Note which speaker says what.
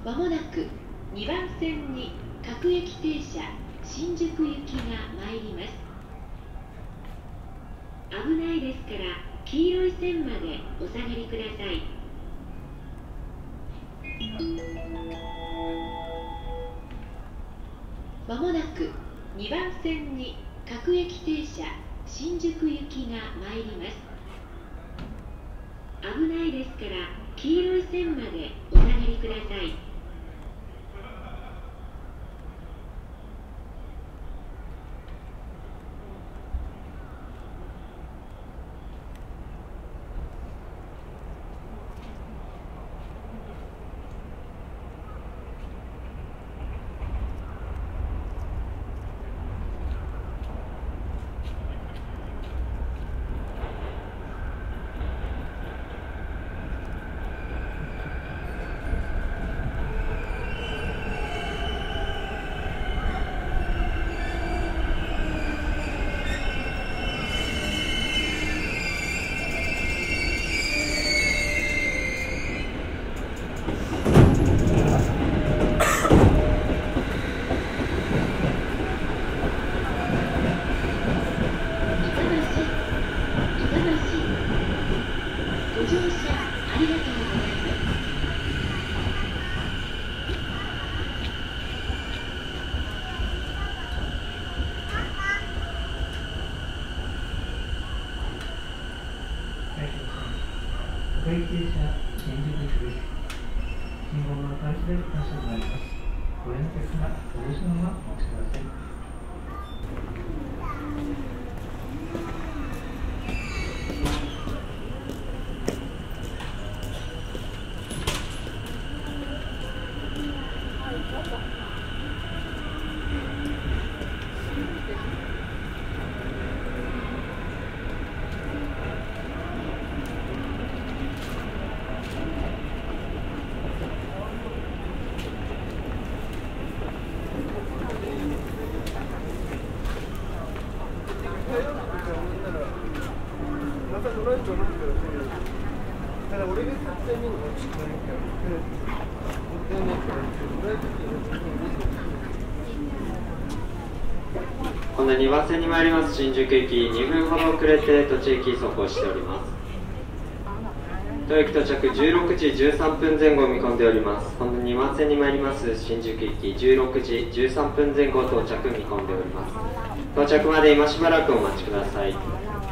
Speaker 1: まもなく2番線に各駅停車新宿行きが参ります。危ないですから黄色い線までお下がりください。まもなく2番線に各駅停車新宿行きが参ります。危ないですから黄色い線までお下がりください。
Speaker 2: 各駅停車新宿駅です。信号の開始で発車となります。ご連絡がお許しのままお待ちください。
Speaker 3: 今度2番線に参ります新宿駅、2分ほど遅れて途中駅走行しております。当駅到着16時13分前後を見込んでおります。今度2番線に参ります新宿駅、16時13分前後到着見込んでおります。到着まで今しばらくお待ちください。